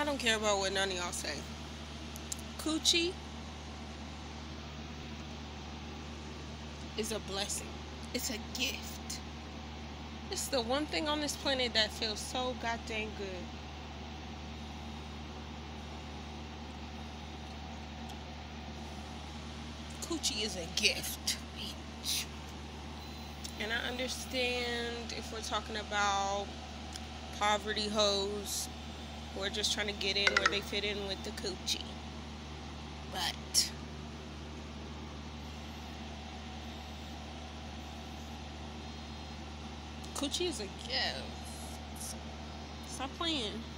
I don't care about what none of y'all say. Coochie is a blessing. It's a gift. It's the one thing on this planet that feels so goddamn good. Coochie is a gift, bitch. And I understand if we're talking about poverty hoes who are just trying to get in where they fit in with the coochie. But coochie is a gift. Stop playing.